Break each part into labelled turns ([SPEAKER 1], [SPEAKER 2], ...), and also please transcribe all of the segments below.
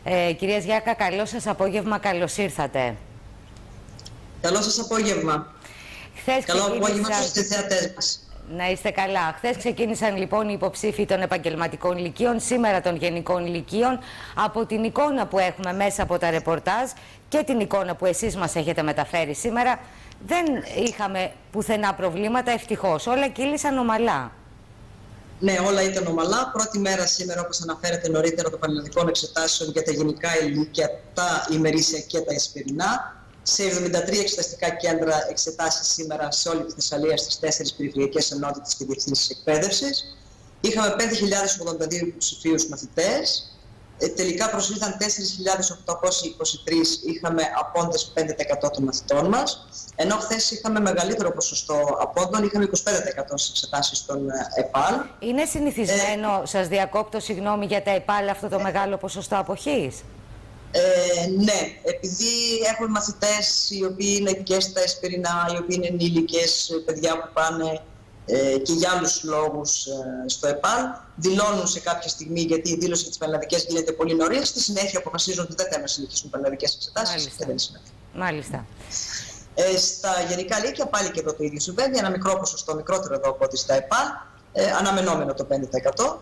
[SPEAKER 1] Κυρία Σγιάκα, καλό σας απόγευμα, καλώς ήρθατε.
[SPEAKER 2] Καλό σας απόγευμα. Καλό απόγευμα στους θεατές μας.
[SPEAKER 1] Να είστε καλά. Χθες ξεκίνησαν λοιπόν οι υποψήφοι των επαγγελματικών λυκείων, σήμερα των γενικών λυκείων. Από την εικόνα που έχουμε μέσα από τα ρεπορτάζ και την εικόνα που εσείς μας έχετε μεταφέρει σήμερα, δεν είχαμε πουθενά προβλήματα, ευτυχώς. Όλα κύλησαν ομαλά.
[SPEAKER 2] Ναι, όλα ήταν ομαλά. Πρώτη μέρα σήμερα, όπως αναφέρεται νωρίτερα, των πανελλαδικών εξετάσεων για τα γενικά λύκεια, τα ημερήσια και τα εσπερινά. Σε 73 εξεταστικά κέντρα εξετάσεις σήμερα σε όλη τη Θεσσαλία, στις 4 περιφερειακές ενότητες και διευθύνσεις εκπαίδευσης. Είχαμε 5.082 υποψηφίους μαθητές. Τελικά προσήλθαν 4.823, είχαμε απόντες 5% των μαθητών μας. Ενώ χθες είχαμε μεγαλύτερο ποσοστό απόντων, είχαμε 25% στις εξετάσεις των ΕΠΑΛ.
[SPEAKER 1] Είναι συνηθισμένο, σας διακόπτω, συγγνώμη, για τα ΕΠΑΛ αυτό το μεγάλο ποσοστό αποχής?
[SPEAKER 2] Ναι, επειδή έχουμε μαθητές οι οποίοι είναι και στα εσπερινά, οι οποίοι είναι ενήλικες, παιδιά που πάνε και για άλλους λόγους στο ΕΠΑΛ, δηλώνουν σε κάποια στιγμή, γιατί η δήλωση για τις πανελλαδικές γίνεται πολύ νωρίς, στη συνέχεια αποφασίζουν ότι δεν θέλουν να συνεχίσουν πανελλαδικές εξετάσεις και δεν συμμετέχουν.
[SPEAKER 1] Μάλιστα.
[SPEAKER 2] Στα γενικά λύκεια πάλι και εδώ το ίδιο συμβαίνει, ένα μικρό ποσοστό, μικρότερο εδώ από ό,τι στα ΕΠΑΛ, αναμενόμενο το 5%.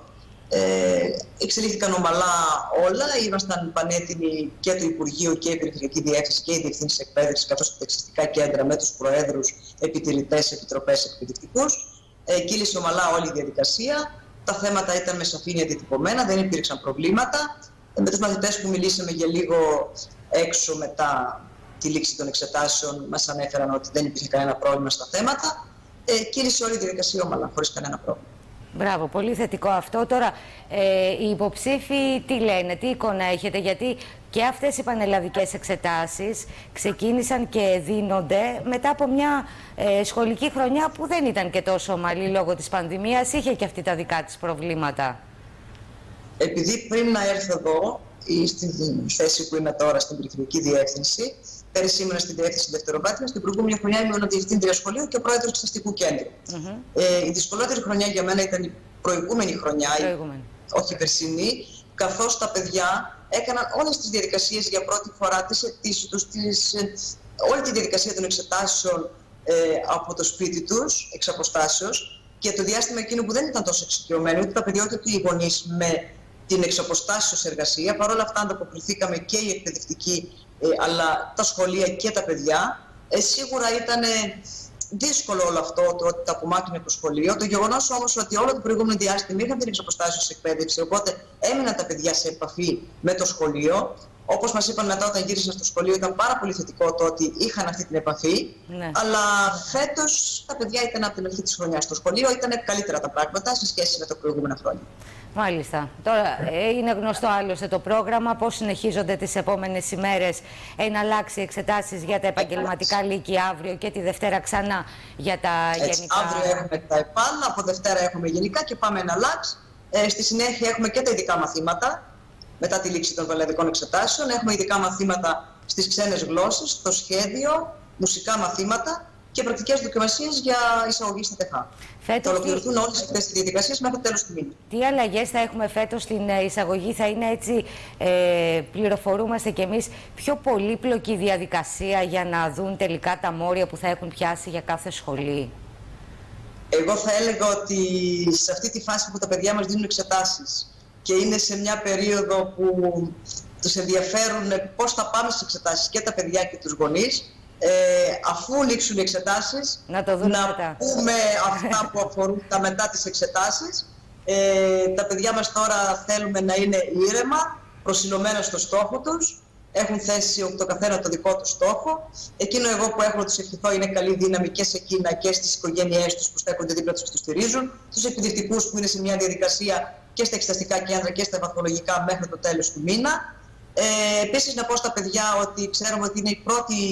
[SPEAKER 2] Εξελίχθηκαν ομαλά όλα, ήμασταν πανέτοιμοι και το Υπουργείο και η Περιφερειακή Διεύθυνση και οι Διευθύνσεις Εκπαίδευσης, καθώς και τα εξεταστικά κέντρα με τους προέδρους, επιτηρητές, επιτροπές, εκπαιδευτικούς. Κύλησε ομαλά όλη η διαδικασία. Τα θέματα ήταν με σαφήνεια διατυπωμένα, δεν υπήρξαν προβλήματα. Με τους μαθητές που μιλήσαμε για λίγο έξω μετά τη λήξη των εξετάσεων, μας ανέφεραν ότι δεν υπήρχε κανένα πρόβλημα στα θέματα. Κύλησε όλη η διαδικασία ομαλά, χωρίς κανένα πρόβλημα.
[SPEAKER 1] Μπράβο, πολύ θετικό αυτό. Τώρα, οι υποψήφοι τι λένε, τι εικόνα έχετε, γιατί και αυτές οι πανελλαδικές εξετάσεις ξεκίνησαν και δίνονται μετά από μια σχολική χρονιά που δεν ήταν και τόσο ομαλή λόγω της πανδημίας, είχε και αυτή τα δικά της προβλήματα.
[SPEAKER 2] Επειδή πριν να έρθω εδώ, ή στη θέση που είμαι τώρα στην Περιφερειακή Διεύθυνση, πέρυσι ήμουν στην Διεύθυνση Δευτεροβάθμια, στην προηγούμενη χρονιά ήμουν διευθύντρια σχολείου και πρόεδρος εξεταστικού κέντρου. Η δυσκολότερη χρονιά για μένα ήταν η προηγούμενη χρονιά, όχι η περσινή, καθώς τα παιδιά έκαναν όλες τις διαδικασίες για πρώτη φορά, τις αιτήσεις τους, όλη τη διαδικασία των εξετάσεων από το σπίτι τους, εξ αποστάσεως, και το διάστημα εκείνο που δεν ήταν τόσο εξοικειωμένοι, ούτε τα παιδιά ούτε οι γονείς με την εξαποστάσεως εργασία. Παρ' όλα αυτά ανταποκριθήκαμε και οι εκπαιδευτικοί, αλλά τα σχολεία και τα παιδιά. Σίγουρα ήταν δύσκολο όλο αυτό, το ότι τα απομάκρυνε το σχολείο. Το γεγονός όμως ότι όλο το προηγούμενο διάστημα είχαν την εξαποστάσεως εκπαίδευση, οπότε έμειναν τα παιδιά σε επαφή με το σχολείο. Όπως μας είπαν μετά όταν γύρισαν στο σχολείο, ήταν πάρα πολύ θετικό το ότι είχαν αυτή την επαφή. Ναι. Αλλά φέτος τα παιδιά ήταν από την αρχή της χρονιάς στο σχολείο, ήταν καλύτερα τα πράγματα σε σχέση με τα προηγούμενα χρόνια.
[SPEAKER 1] Μάλιστα. Τώρα είναι γνωστό άλλωστε το πρόγραμμα, πώς συνεχίζονται τις επόμενες ημέρες. Αλλάξει εξετάσεις για τα επαγγελματικά λύκεια αύριο και τη Δευτέρα ξανά για τα γενικά.
[SPEAKER 2] Αύριο έχουμε τα ΕΠΑΛ, από Δευτέρα έχουμε γενικά και πάμε αλλάξει. Στη συνέχεια έχουμε και τα ειδικά μαθήματα. Μετά τη λήξη των πανελλαδικών εξετάσεων έχουμε ειδικά μαθήματα στις ξένες γλώσσες, το σχέδιο, μουσικά μαθήματα και πρακτικές δοκιμασίες για εισαγωγή στα ΤΕΧΑ. Θα ολοκληρωθούν όλες αυτές τις διαδικασίες μέχρι το τέλος του μήνα.
[SPEAKER 1] Τι αλλαγές θα έχουμε φέτος στην εισαγωγή? Θα είναι έτσι, πληροφορούμαστε κι εμείς, πιο πολύπλοκη διαδικασία για να δουν τελικά τα μόρια που θα έχουν πιάσει για κάθε σχολή?
[SPEAKER 2] Εγώ θα έλεγα ότι σε αυτή τη φάση που τα παιδιά μας δίνουν εξετάσεις και είναι σε μια περίοδο που τους ενδιαφέρουν πώς θα πάμε στις εξετάσεις και τα παιδιά και τους γονείς, αφού λήξουν οι εξετάσεις,
[SPEAKER 1] να
[SPEAKER 2] πούμε αυτά που αφορούν τα μετά τις εξετάσεις. Τα παιδιά μας τώρα θέλουμε να είναι ήρεμα, προσιλωμένα στο στόχο τους, έχουν θέσει το καθένα το δικό του στόχο. Εκείνο εγώ που έχω να τους ευχηθώ είναι καλή δύναμη και σε εκείνα και στις οικογένειές τους που στέκονται δίπλα τους και τους στηρίζουν, στους εκπαιδευτικούς που είναι σε μια διαδικασία και στα εξεταστικά κέντρα και στα βαθμολογικά μέχρι το τέλος του μήνα. Επίσης να πω στα παιδιά ότι ξέρουμε ότι είναι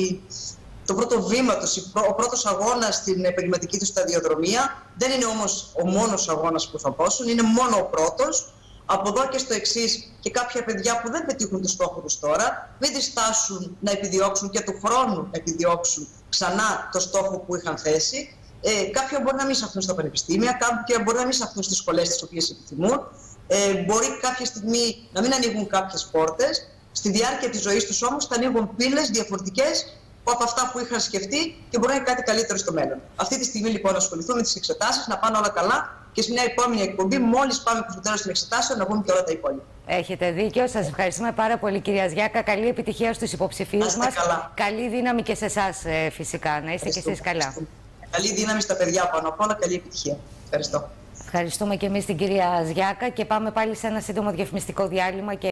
[SPEAKER 2] το πρώτο βήμα τους, ο πρώτος αγώνας στην επαγγελματική τους σταδιοδρομία. Δεν είναι όμως ο μόνος αγώνας που θα δώσουν, είναι μόνο ο πρώτος. Από εδώ και στο εξής, και κάποια παιδιά που δεν πετύχουν το στόχο τους τώρα, μην διστάσουν να επιδιώξουν και του χρόνου να επιδιώξουν ξανά το στόχο που είχαν θέσει. Κάποια μπορεί να μην σαχθούν στα πανεπιστήμια, κάποια μπορεί να μην σαχθούν στις σχολές τις οποίες επιθυμούν. Μπορεί κάποια στιγμή να μην ανοίγουν κάποιες πόρτες. Στη διάρκεια της ζωής τους όμως θα ανοίγουν πύλες διαφορετικές από αυτά που είχαν σκεφτεί και μπορεί να είναι κάτι καλύτερο στο μέλλον. Αυτή τη στιγμή λοιπόν ασχοληθούμε με τις εξετάσεις, να πάνε όλα καλά και σε μια επόμενη εκπομπή, μόλις πάμε προς το τέλος των εξετάσεων, να βγουν και όλα τα υπόλοιπα.
[SPEAKER 1] Έχετε δίκιο. Σας ευχαριστούμε πάρα πολύ, κυρία Ζιάκα. Καλή επιτυχία στους υποψηφίους μας.
[SPEAKER 2] Καλά.
[SPEAKER 1] Καλή δύναμη και σε εσάς, φυσικά. Να είστε και εσείς καλά.
[SPEAKER 2] Καλή δύναμη στα παιδιά πάνω απ' όλα. Καλή επιτυχία. Ευχαριστώ.
[SPEAKER 1] Ευχαριστούμε και εμείς την κυρία Ζιάκα και πάμε πάλι σε ένα σύντομο διαφημιστικό διάλειμμα.